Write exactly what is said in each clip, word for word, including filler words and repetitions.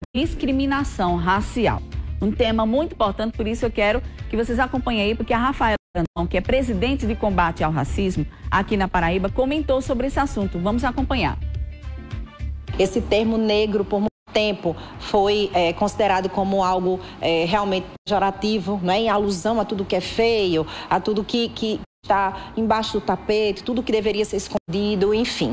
discriminação racial. Um tema muito importante, por isso eu quero que vocês acompanhem aí, porque a Rafaela Brandão, que é presidente de combate ao racismo aqui na Paraíba, comentou sobre esse assunto. Vamos acompanhar. Esse termo negro, por muito tempo, foi é, considerado como algo é, realmente pejorativo, não é? Em alusão a tudo que é feio, a tudo que, que está embaixo do tapete, tudo que deveria ser escondido, enfim.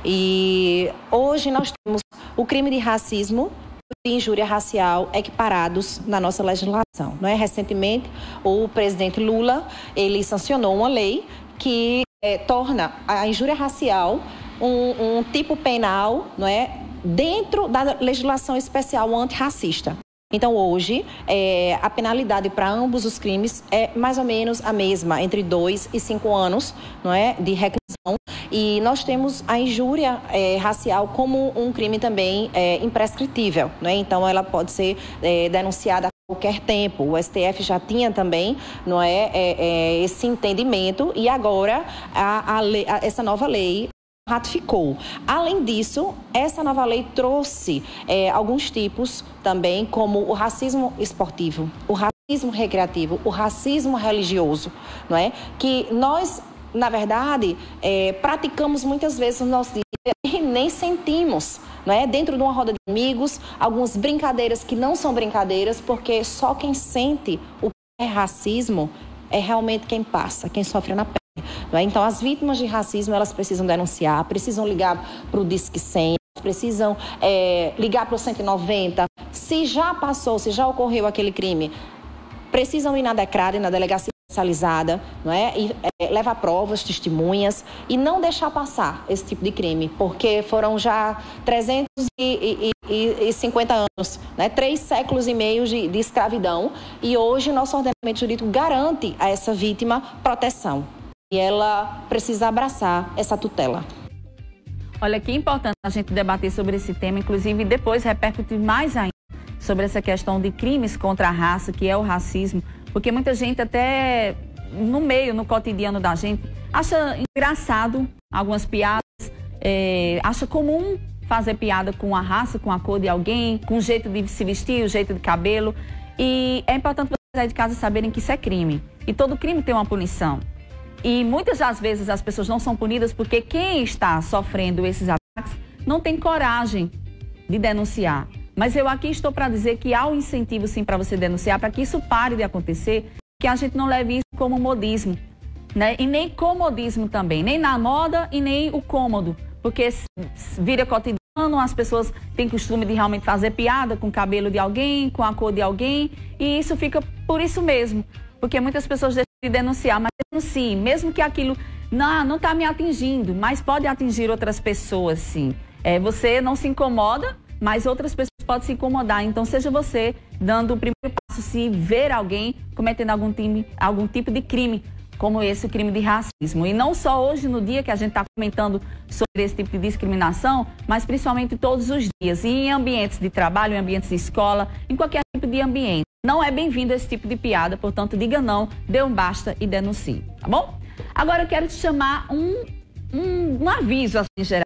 E hoje nós temos o crime de racismo e injúria racial equiparados na nossa legislação, não é? Recentemente, o presidente Lula, ele sancionou uma lei que é, torna a injúria racial um, um tipo penal, não é? Dentro da legislação especial antirracista. Então, hoje, é, a penalidade para ambos os crimes é mais ou menos a mesma, entre dois e cinco anos, não é, de reclusão. E nós temos a injúria é, racial como um crime também é, imprescritível, não é? Então, ela pode ser é, denunciada a qualquer tempo. O S T F já tinha também, não é, é, é esse entendimento, e agora a, a lei, a, essa nova lei ratificou. Além disso, essa nova lei trouxe é, alguns tipos também, como o racismo esportivo, o racismo recreativo, o racismo religioso, não é? Que nós, na verdade, é, praticamos muitas vezes no nosso dia e nem sentimos, não é? Dentro de uma roda de amigos, algumas brincadeiras que não são brincadeiras, porque só quem sente o que é racismo é realmente quem passa, quem sofre na pele. Então, as vítimas de racismo, elas precisam denunciar, precisam ligar para o Disque cem, precisam é, ligar para o cento e noventa. Se já passou, se já ocorreu aquele crime, precisam ir na DECRAD, na delegacia especializada, não é? E é, levar provas, testemunhas e não deixar passar esse tipo de crime, porque foram já trezentos e cinquenta anos, né? Três séculos e meio de, de escravidão, e hoje nosso ordenamento jurídico garante a essa vítima proteção. E ela precisa abraçar essa tutela. Olha, que importante a gente debater sobre esse tema, inclusive depois repercutir mais ainda sobre essa questão de crimes contra a raça, que é o racismo, porque muita gente até no meio, no cotidiano da gente, acha engraçado algumas piadas, é, acha comum fazer piada com a raça, com a cor de alguém, com o jeito de se vestir, o jeito de cabelo, e é importante vocês aí de casa saberem que isso é crime, e todo crime tem uma punição. E muitas das vezes as pessoas não são punidas porque quem está sofrendo esses ataques não tem coragem de denunciar. Mas eu aqui estou para dizer que há um incentivo sim para você denunciar, para que isso pare de acontecer, que a gente não leve isso como modismo, né? E nem comodismo também, nem na moda e nem o cômodo, porque vira cotidiano, as pessoas têm costume de realmente fazer piada com o cabelo de alguém, com a cor de alguém, e isso fica por isso mesmo. Porque muitas pessoas deixam de denunciar, mas denuncie, mesmo que aquilo não está me atingindo, mas pode atingir outras pessoas, sim. É, você não se incomoda, mas outras pessoas podem se incomodar. Então, seja você dando o primeiro passo se ver alguém cometendo algum, time, algum tipo de crime, como esse, o crime de racismo. E não só hoje, no dia que a gente está comentando sobre esse tipo de discriminação, mas principalmente todos os dias, e em ambientes de trabalho, em ambientes de escola, em qualquer tipo de ambiente. Não é bem-vindo esse tipo de piada, portanto, diga não, dê um basta e denuncie, tá bom? Agora eu quero te chamar um, um, um aviso, assim, geral.